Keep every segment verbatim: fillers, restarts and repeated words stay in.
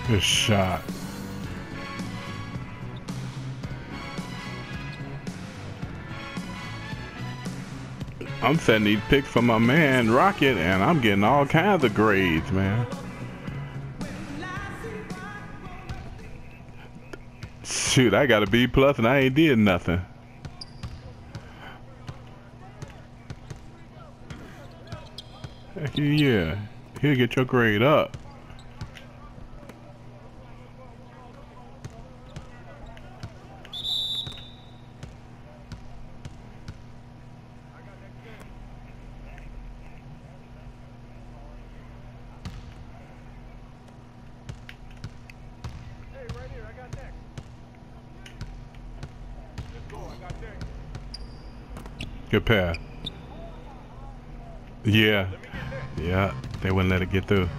Good shot. I'm setting these picks for my man Rocket, and I'm getting all kinds of grades, man. Shoot, I got a B plus and I ain't did nothing. Heck yeah, he'll get your grade up. Good pass. Yeah. Yeah. They wouldn't let it get through.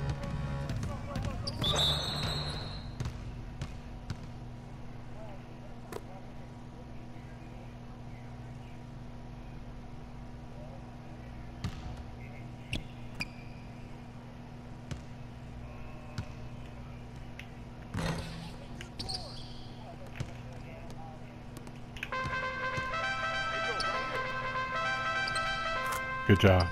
Good job.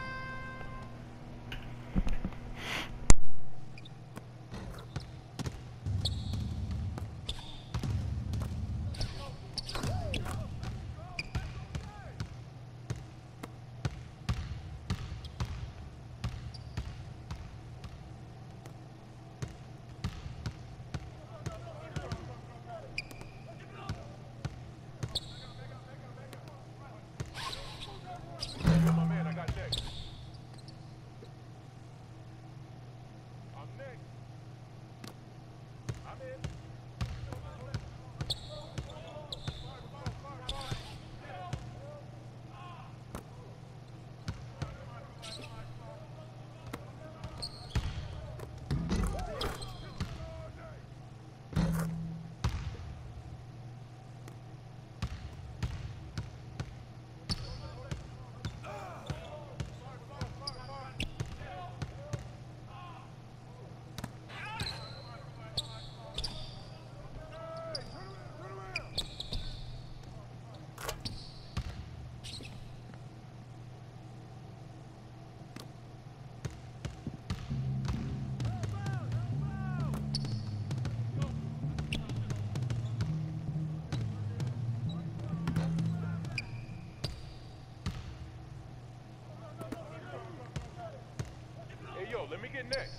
Let me get next.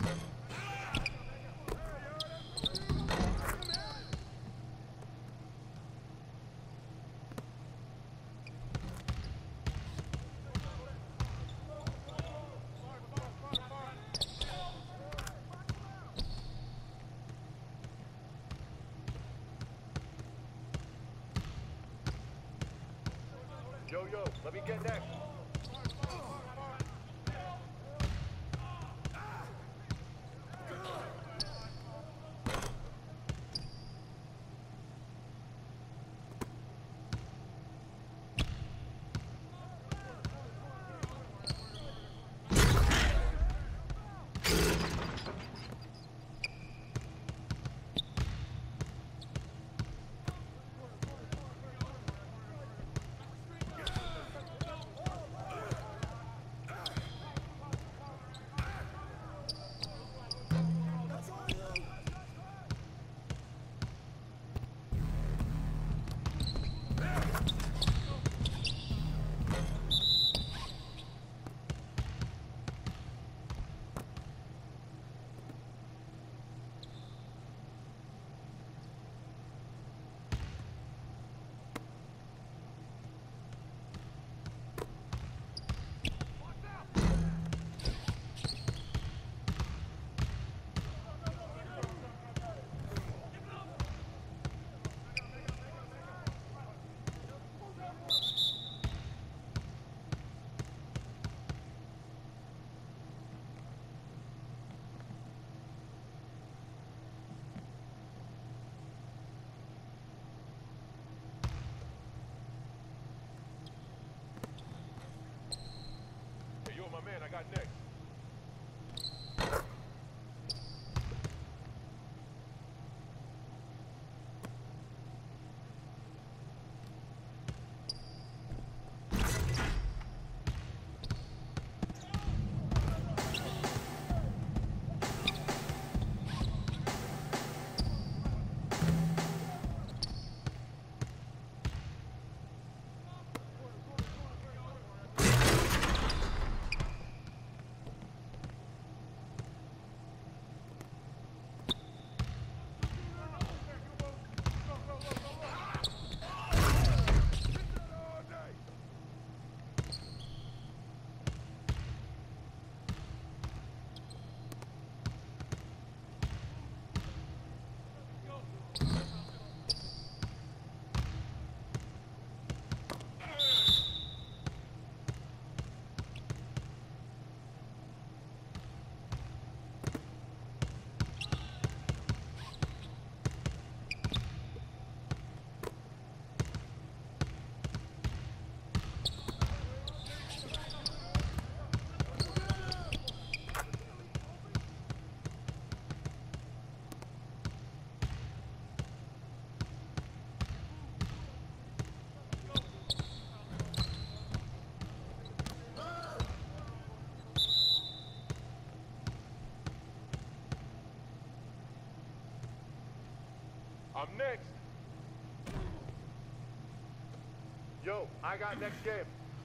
Yo, yo, let me get next. I'm next. Yo, I got next game.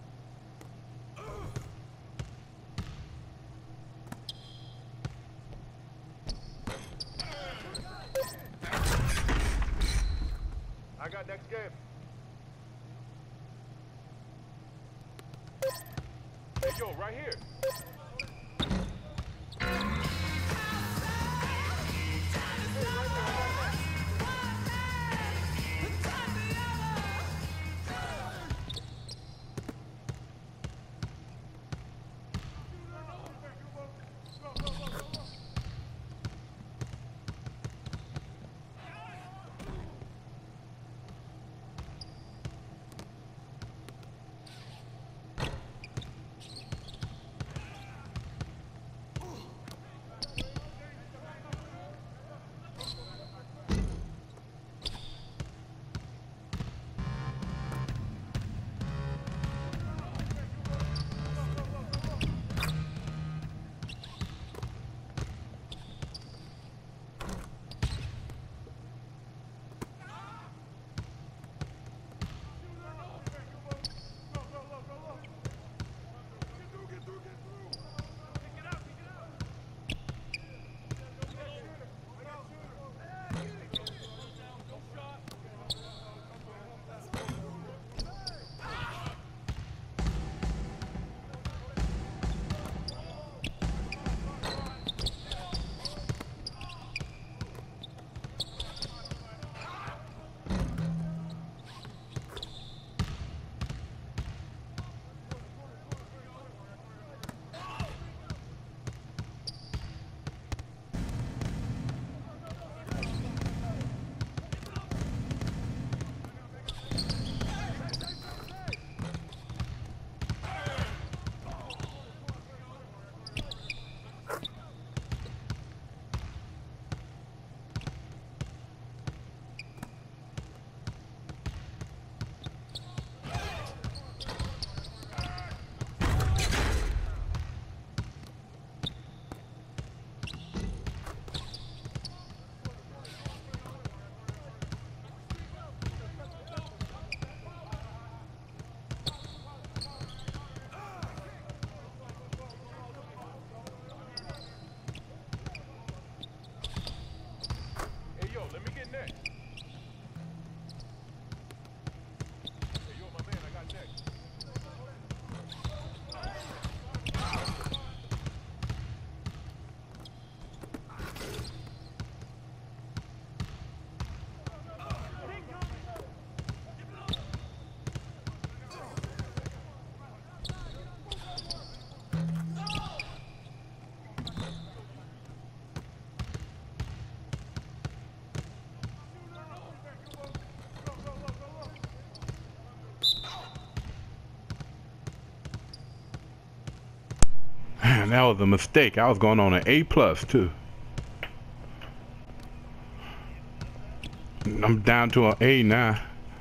I got next game. Hey, yo, right here. Man, that was a mistake. I was going on an A plus too. I'm down to an A now.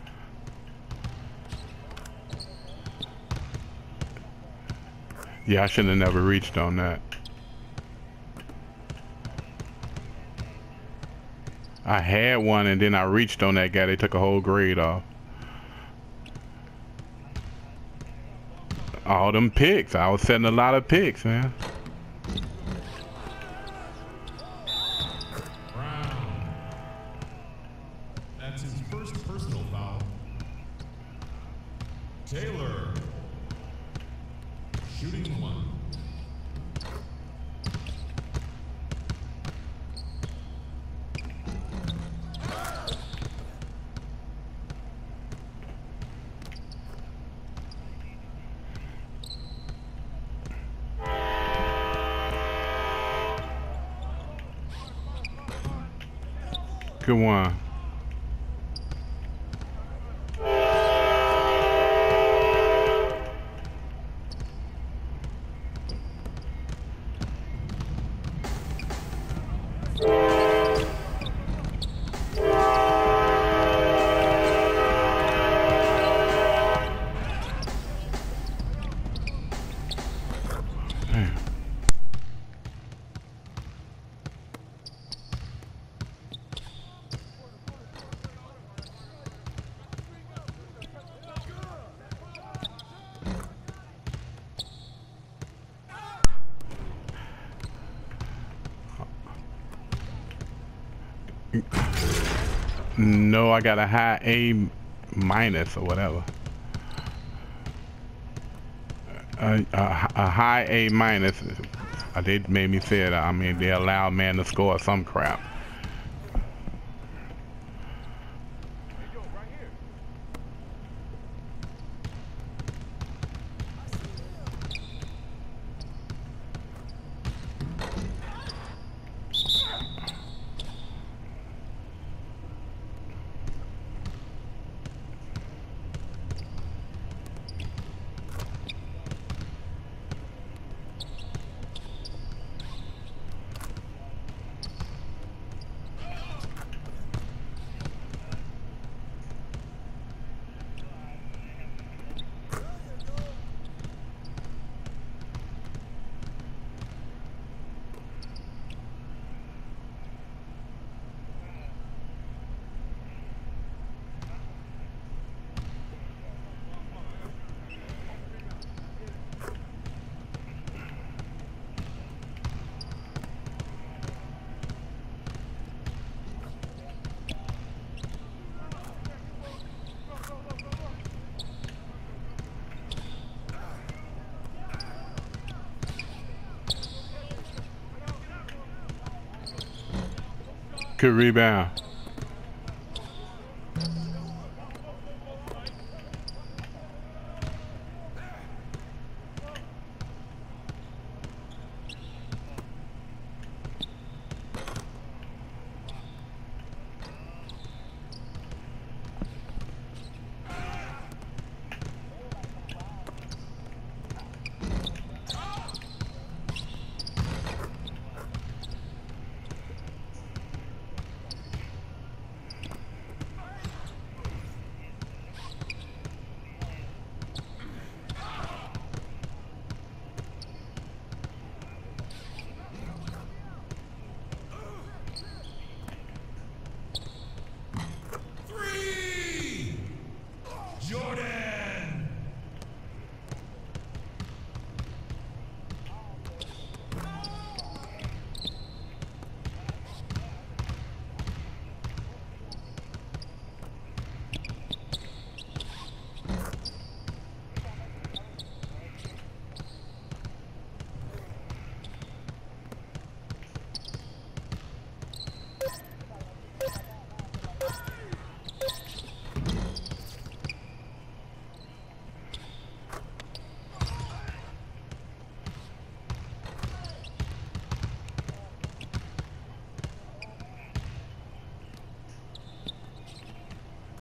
Yeah, I should have never reached on that. I had one and then I reached on that guy. They took a whole grade off. All them picks. I was setting a lot of picks, man. Brown. That's his first personal foul. Taylor. Shooting one. Good one. Damn. No, I got a high A minus or whatever. A, a, a high A minus. Uh, They made me say it. I mean, they allow man to score some crap. Hey, yo, right here. Good rebound.